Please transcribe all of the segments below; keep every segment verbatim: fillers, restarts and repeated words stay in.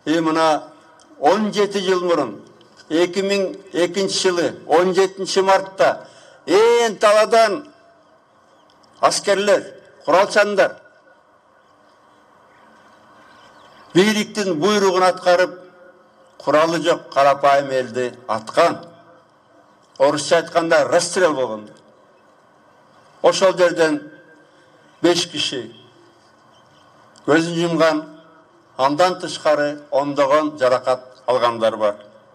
И мына он жети жыл мурун эки миң экинчи жылы он жетинчи мартта ээн таладан аскерлер, куралчандар бийликтин буйругун аткарып, куралы жок карапайым элди аткан. Орусча айтканда расстрел болгон. Ошол жерден беш киши көзүн жумган, андан тышкары ондогон жаракат алгандар бар.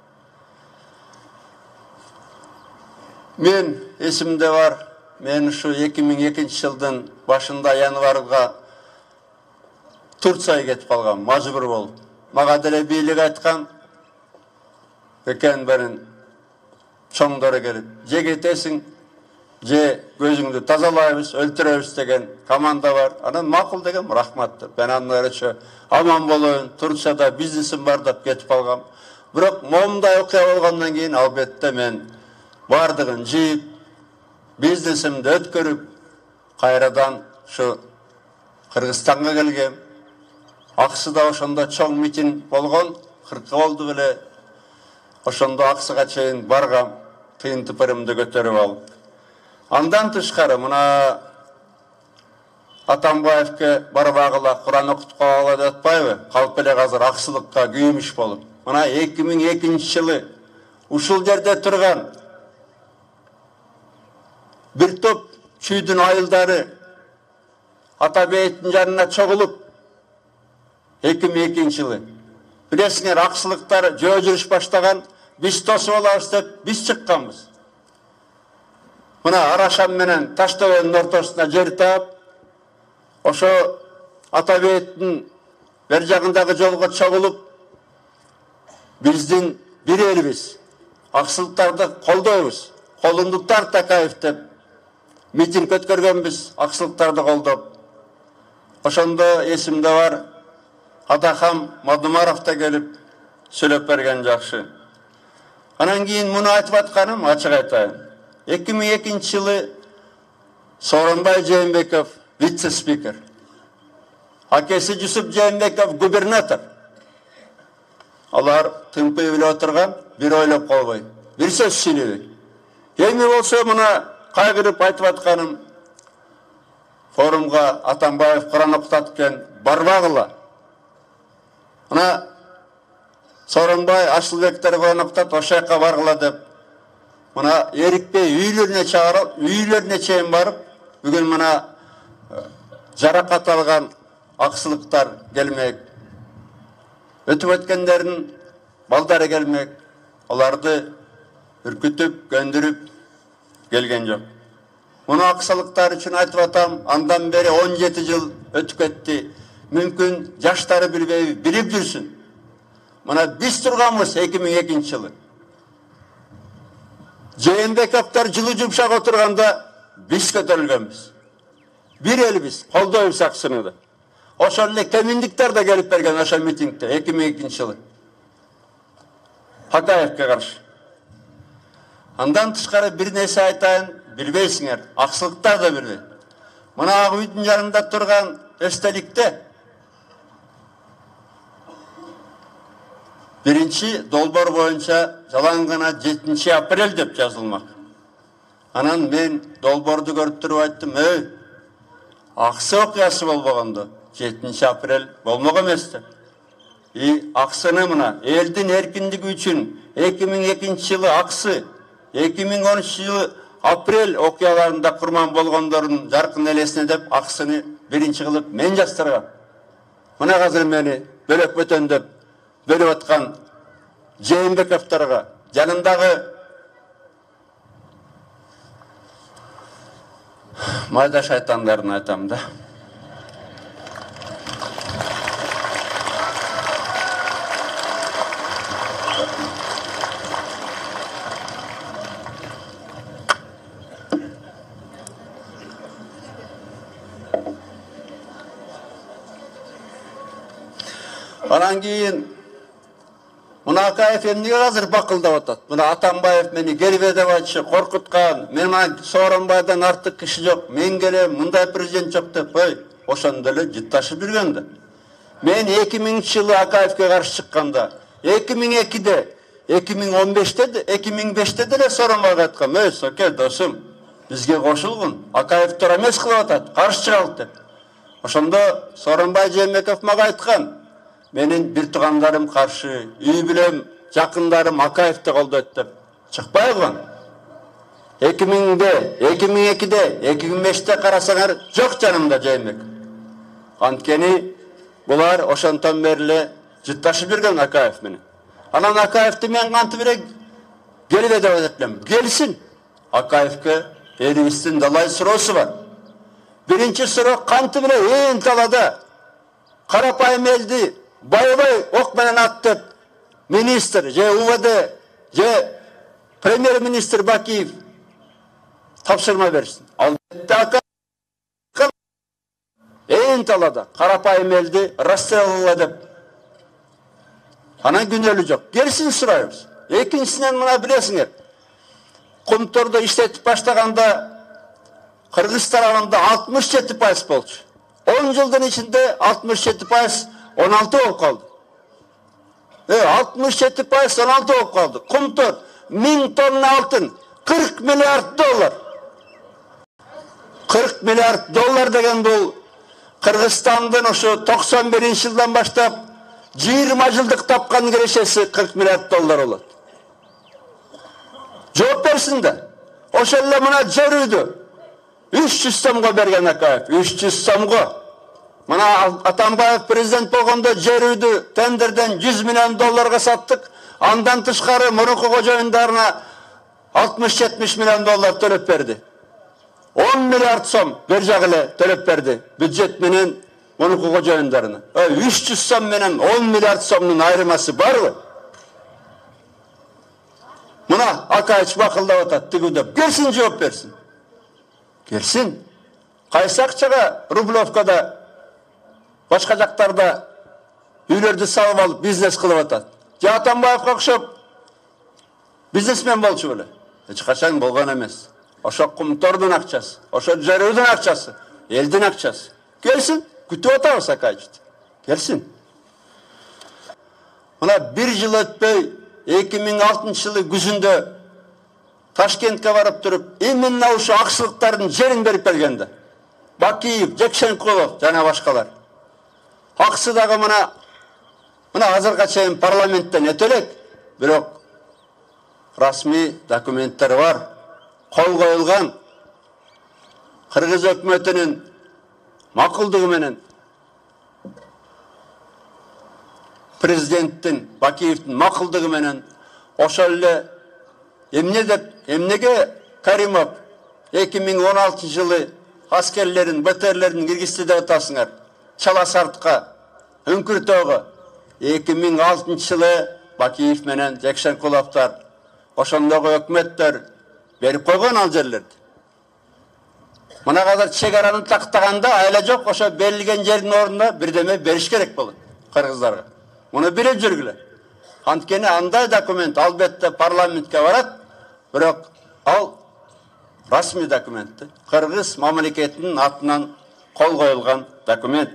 Мен эсимде бар, мен ушу эки миң экинчи жылдын башында январга Турцияга кетип калгам, мажбур болуп. Мага деле бийлик айткан экен берин чоңдору келип, же кетесиң, же көзүңдү тазалайбыз, өлтүрөбүз деген команда бар. Анан макул деген, рахмат деп. Мен андан ары аман болоюн, Турцияда бизнесим бар деп кетип калгам. Бирок момундай окуя болгондон кийин албетте мен бардыгын жыйып, бизнесимди өткөрүп, кайрадан ушу Кыргызстанга келгем. Аксыда ошондо чоң митинг болгон, кыркы болду беле. Ошондо Аксыга чейин баргам, тыйын тыпырымды көтөрүп алып. Андан тышкары мына Атамбаевке барбагыла, Куран окутуп калгыла деп атпайбы? Калып эле азыр аксылыкка күйүмүш болуп. Мына эки миң экинчи жылы ушул жерде турган бир топ чүйдүн айылдары Атабейдин жанына чогулуп, эки миң экинчи жылы билесиңер, аксылыктар жөө жүрүш баштаган, биз тосуп алабыз деп биз чыкканбыз. Мына Арашам менен Таштөбөнүн ортосуна жер таап, ошо Атабейдин бер жагындагы жолго чогулуп, биздин бир элибиз, аксылыктарды колдойбуз, колунду тарт Такаев деп митинг өткөргөнбүз, аксылыктарды колдоп. Ошондо эсимде бар, Адахам Мадумаров да келип сүйлөп берген жакшы. Анан кийин муну айтып атканым ачык айтайын. эки миң экинчи жылы Сооронбай Жээнбеков вице-спикер, акеси Жусуп Жээнбеков губернатор. Алар тымпый биле отурган, бир ойлоп калбай, бир сөз сүйлөбөй. Эми болсо мына кайгырып айтып атканым, форумга Атамбаев Куран окутат экен, барбагыла. Мына Сооронбай Асылбектер Куран окутат, ошол жака баргыла деп. Мына эрикпей үйлөрүнө чыгарып, үйлөрүнө чейин барып, бүгүн мына жаракат алган аксылыктар келмек. Өтүп өткөндөрдүн балдары келмек. Аларды үркүтүп, көндүрүп келген жок. Муну аксылыктар үчүн айтып атам, андан бери он жети жыл өтүп кетти. Мүмкүн жаштары билбей, билип жүрсүн. Мына биз турганбыз эки миң экинчи жылы. Жээнбековдор жылы жумшак отурганда биз көтөрүлгөнбүз. Бир элибиз, колдойбуз аксыны. Ошол эле кеминдиктер да келип берген ошол митингде эки миң экинчи жылы. Хакаевке каршы. Андан тышкары бир нерсе айтайын, билбейсиңер, аксылыктар да билбейт. Мына ак үйдүн жанында турган эстеликте биринчи долбоор боюнча жалаң гана жетинчи апрель деп жазылмак. Анан мен долбоорду көрүп туруп айттым, "Эй, аксы окуясы болбогондо жетинчи апрель болмок эмес" деп. И аксыны мына элдин эркиндиги үчүн эки миң экинчи жылы аксы, эки миң он үчүнчү жылы апрель окуяларында курман болгондордун жаркын элесине деп аксыны биринчи кылып мен жастыргам. Мына азыр мени бөлөк бөтөн деп бөлүп аткан Жээнбековторго, жанындагы майда шайтандарын айтам да. Анан кийин мына Акаев эмнеге азыр бакылдап атат? Мына Атамбаев мени келбе деп айтчы, коркуткан. Мен Сооронбайдан артык киши жок, мен келем, мындай президент жок деп, ой, ошондо эле жытташып жүргөндө. Мен эки миңинчи жылы Акаевке каршы чыкканда, эки миң экиде, эки миң он беште, эки миң беште деле Сооронбайга айткам, "Эй, Соке, досум, бизге кошулгун. Акаев туура эмес кылып атат, каршы чыгалы" деп. Ошондо Сооронбай Жээнбеков мага айткан, менин бир туугандарым каршы, үй бүлөм, жакындарым Акаевди колдойт деп чыкпай калган. эки миңде, эки миң экиде, эки миң беште карасаңар жок жанымда Жээнбеков. Анткени булар ошонтон бери эле жытташып жүргөн Акаев менен. Анан Акаевди мен кантип эле келбе деп атат элем. Келсин. Акаевке элибиздин далай суроосу бар. Биринчи суроо кантип эле ээн талада карапайым элди байбай ок менен аттып министр же У В Д же премьер-министр Бакиев тапшырма берсин. Албетте Акаев ээн талада карапайым элди расстрелла деп. Анан күнөөлү жок. Келсин сурайбыз. Экинчисинен мына билесиңер. Кумтордо иштетип баштаганда Кыргыз тарабында алтымыш жети пайыз болчу. он жылдын ичинде алтымыш жети пайыз он алты болуп калды. Э, алтымыш жети пайыз он алты болуп калды. Кумтор миң тонна алтын, кырк миллиард доллар. кырк миллиард доллар деген бул Кыргызстандын ошо токсон биринчи жылдан баштап жыйырма жылдык тапкан кирешеси кырк миллиард доллар болот. Жооп берсин да. Ошол эле мына жер үйдү үч жүз сомго берген Акаев, үч жүз сомго. Мына Атамбаев президент болгондо жер үйдү тендерден жүз миллион долларга саттык. Андан тышкары мурунку кожоюндарына алтымыш жетимиш миллион доллар төлөп берди. он миллиард сом бер жагы эле төлөп берди бюджет менен мурунку кожоюндарына. үч жүз сом менен он миллиард сомдун айырмасы барбы? Мына Акаев бакылдап атат, тигүү деп. Келсин, жооп берсин. Келсин. Кайсы акчага Рублевкада, башка жактарда үйлөрдү салып алып бизнес кылып атат. Же Атамбаевга окшоп бизнесмен болчу беле? Эч качан болгон эмес. Ошо Кумтордун акчасы, ошо жерүүдүн акчасы, элдин акчасы. Келсин, күтүп атабыз Акаевди. Келсин. Мына бир жыл өтпөй эки миң алтынчы жылы күзүндө Ташкентке барып туруп, именно ошо акчылыктардын жерин берип бергенде. Бакиев, Жекшенкулов жана башкалар. Аксы дагы мына мына азыркыга чейин парламенттен өтө элек, бирок расмий документтер бар. Кол коюлган Кыргыз өкмөтүнүн макулдугу менен президенттин Бакиевдин макулдугу менен ошол эле эмне деп эмнеге Каримов эки миң он алтынчы жылы аскерлерин, БТРлерин киргизди деп атасыңар. Чала Сартка, Үңкүртөөгө эки миң алтынчы жылы Бакиев менен Жекшенкуловдор ошондогу өкмөттөр берип койгон ал жерлерди. Мына казыр чек араны тактаганда айла жок, ошо берилген жердин ордуна бирдеме бериш керек болот кыргыздарга. Муну билип жүргүлө. Анткени андай документ албетте парламентке барат, бирок ал расмий документ. Кыргыз мамлекетинин атынан кол коюлган документ.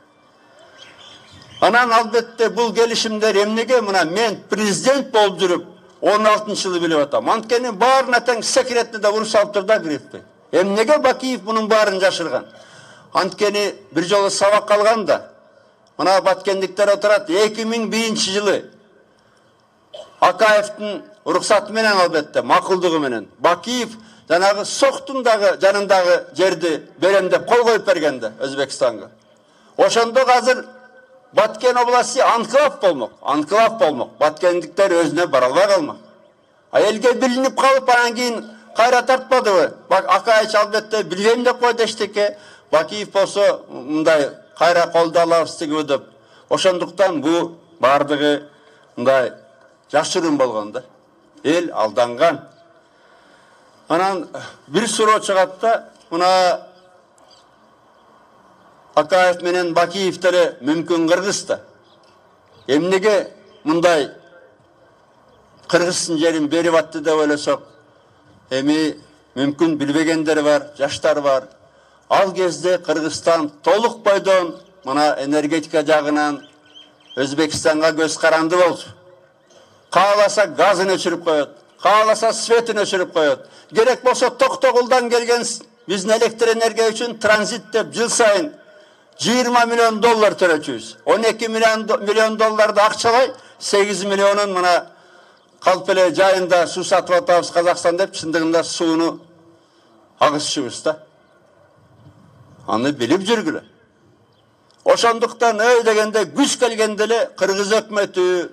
Анан албетте бул келишимдер эмнеге мына мен президент болуп жүрүп он алтынчы жылы билип атам. Анткени баарына тең секретни да уруп салып турду да Грифти. Эмнеге Бакиев мунун баарын жашырган? Анткени бир жолу сабак алганда мына баткендиктер отурат, эки миң биринчи жылы Акаевдин уруксаты менен албетте, макулдугу менен Бакиев жанагы Соктун дагы жанындагы жерди берем деп кол коюп бергенде Өзбекстанга. Ошондо азыр Баткен областы анклав болмок, анклав болмок. Баткендиктер өзүнө бара албай калмак. А элге билинип калып, анан кийин кайра тартпадыбы? Акаев албетте билбейм деп койду эчтеке. Бакиев болсо мындай кайра колдо алабыз тигүү деп. Ошондуктан бу бардыгы мындай жашырын болгон да. Эл алданган. Анан бир суроо чыгат да, мына Акаев менен Бакиевдери мүмкүн Кыргызда. Эмнеге мындай Кыргыздын жерин берип атты деп ойлосок, эми мүмкүн билбегендер бар, жаштар бар. Ал кезде Кыргызстан толук бойдон мына энергетика жагынан Өзбекстанга көз каранды болчу. Кааласа газын өчүрүп коет, кааласа светин өчүрүп коет. Керек болсо Токтогулдан келген биздин электр энергия үчүн транзит деп жыл сайын жыйырма миллион доллар төлөчүбүз. он эки миллион долларды акчалай, сегиз миллионун мына калп эле жайында суу сатып атабыз Казакстан деп, чындыгында сууну агызчыбыз да. Аны билип жүргүлө. Ошондуктан ой дегенде күч келгенде эле Кыргыз өкмөтү,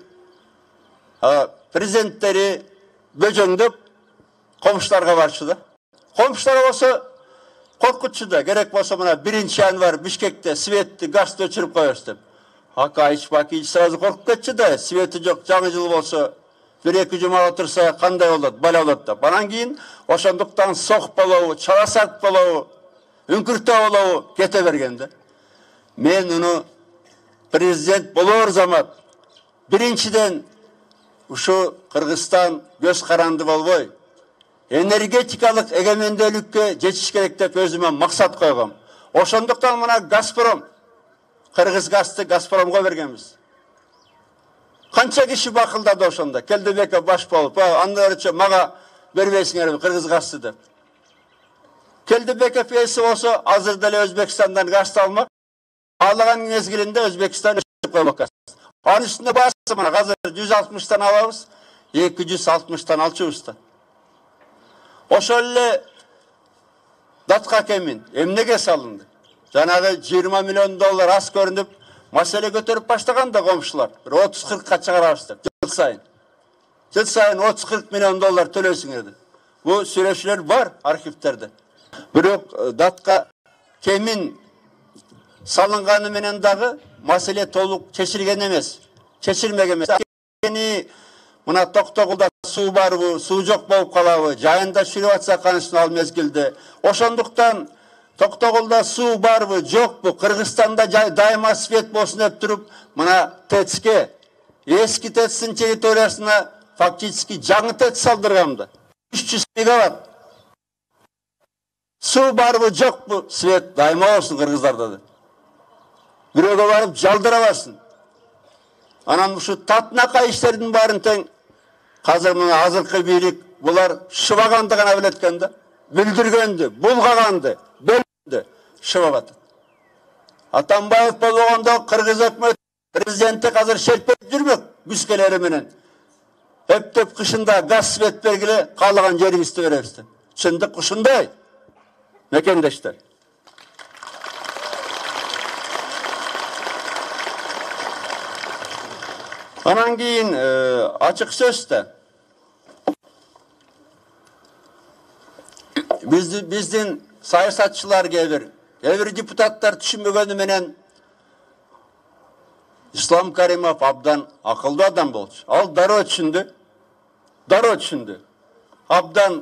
президенттери бөжөңдөп комшуларга барчу да. Комшулар болсо коркутчу да, керек болсо мына биринчи январь Бишкекте светти, газды өчүрүп коебуз деп. Акаич Бакич сразу коркуп кетчү да, свети жок, жаңы жыл болсо бир эки жума отурса кандай болот, бала болот деп. Анан кийин ошондуктан сок болобу, чаласат болобу, үңкүртө болобу кете берген да. Мен уну президент болор замат биринчиден ушу Кыргызстан көз каранды болбой, энергетикалык эгемендүүлүккө жетиш керек деп өзүмө максат койгом. Ошондуктан мына Газпром, Кыргыз газды Газпромго бергенбиз. Канча киши бакылдады ошондо, Келдебеков баш болуп, анда өрчө мага бербейсиңерби Кыргыз газды деп. Келдебеков эси болсо азыр деле Өзбекстандан газды алмак, алаган мезгилинде Өзбекстан өчүрүп коймок. Анын үстүнө баасы мына азыр жүз алтымыштан алабыз, эки жүз алтымыштан алчубуз да. Ошол эле датка кемин эмнеге салынды? Жанагы жыйырма миллион доллар аз көрүнүп, маселе көтөрүп баштаган да комшулар. Бир отуз кыркка чыгарабыз деп, жыл сайын. Жыл сайын отуз кырк миллион доллар төлөйсүңөр деп. Бул сүйлөшүүлөр бар архивтерде. Бирок датка кемин салынганы менен дагы маселе толук чечилген эмес. Чечилмеген эмес. Мына Токтогулда суу барбы, суу жок болуп калабы, жайында чүрүп атса канышын ал мезгилде. Ошондуктан Токтогулда суу барбы, жокпу, Кыргызстанда дайыма свет болсун деп туруп, мына ТЭЦке, эски ТЭЦтин территориясына фактически жаңы ТЭЦ салдыргам да. үч жүз мегаватт. Суу барбы, жокпу, свет дайыма болсун Кыргыздарда деп. Бирөөгө барып жалдыра барсын. Анан ушу татынака иштердин баарын тең азыр мына азыркы бийлик булар шыбаганды гана билет экен да. Билдиргенди, булгаганды, бөлгөндү шыбап атат. Атамбаев болгондо Кыргыз өкмөт президенти азыр шелпеп жүрмөк бүскелери менен. Эптеп кышында газ свет бергиле, каалаган жерибизди беребиз деп. Чындык ушундай. Мекендештер. Анан кийин ачык сөздө биздин саясатчылар кээ бир депутаттар түшүнбөгөнү менен Ислам Каримов абдан акылдуу адам болчу. Ал дароо түшүндү. Дароо түшүндү. Абдан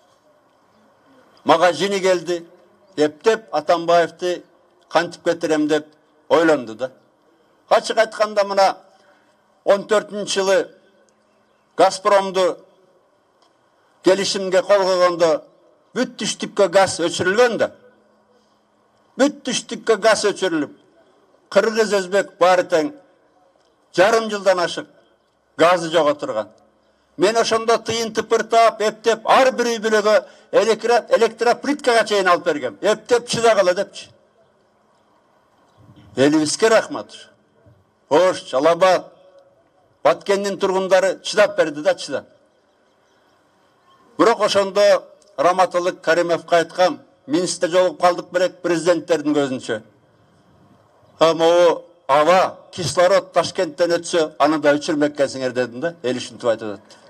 мага жини келди. Эптеп Атамбаевди кантип кетирем деп ойлонду да. Ачык айтканда мына он төртүнчү жылы Газпромду келишимге кол койгондо бүт түштүккө газ өчүрүлгөн да. Бүт түштүккө газ өчүрүлүп, Кыргыз өзбек баары тең жарым жылдан ашык газы жок отурган. Мен ошондо тыйын тыпыртап, эптеп, ар бир үй бүлөгө электроплиткага чейин алып бергем. Эптеп чыдагыла депчи. Элибизге рахмат. Ош, Жалабат, Баткендин тургундары чыдап берди да, чыдап. Бирок ошондо Раматылык Каримовго айткам, министр жолугуп калдык белек президенттердин көзүнчө. Могу аба, кислород Ташкенттен өтсө, аны да өчүрмек экенсиңер дедим да, эл ушинтип айтып атат.